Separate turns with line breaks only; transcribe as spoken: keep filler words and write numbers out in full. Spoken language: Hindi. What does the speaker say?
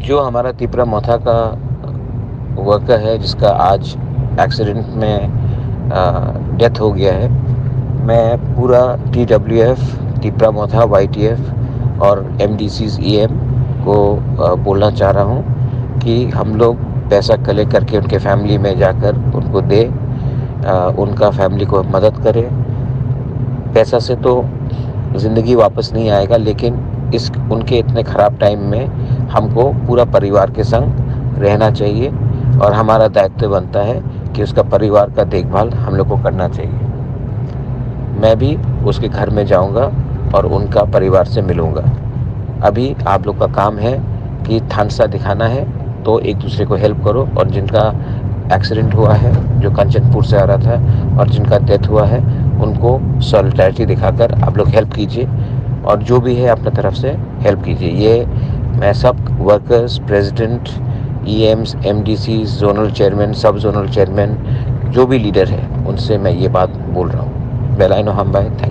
जो हमारा तिपरा मोथा का वर्कर है जिसका आज एक्सीडेंट में डेथ हो गया है, मैं पूरा T W F, Tipra Motha, Y T F और M D Cs E M को आ, बोलना चाह रहा हूँ कि हम लोग पैसा कलेक्ट करके उनके फैमिली में जाकर उनको दे, आ, उनका फैमिली को मदद करें। पैसा से तो ज़िंदगी वापस नहीं आएगा, लेकिन इस उनके इतने ख़राब टाइम में हमको पूरा परिवार के संग रहना चाहिए और हमारा दायित्व बनता है कि उसका परिवार का देखभाल हम लोग को करना चाहिए। मैं भी उसके घर में जाऊंगा और उनका परिवार से मिलूंगा। अभी आप लोग का काम है कि थानसा दिखाना है, तो एक दूसरे को हेल्प करो, और जिनका एक्सीडेंट हुआ है, जो कंचनपुर से आ रहा था, और जिनका डेथ हुआ है, उनको सॉलिडारिटी दिखाकर आप लोग हेल्प कीजिए, और जो भी है अपने तरफ से हेल्प कीजिए। ये मैं सब workers, president, E Ms, M D C, zonal chairman, सब जोनल चेयरमैन, जो भी लीडर है, उनसे मैं ये बात बोल रहा हूँ। बेलाइनो हम बाय। थैंक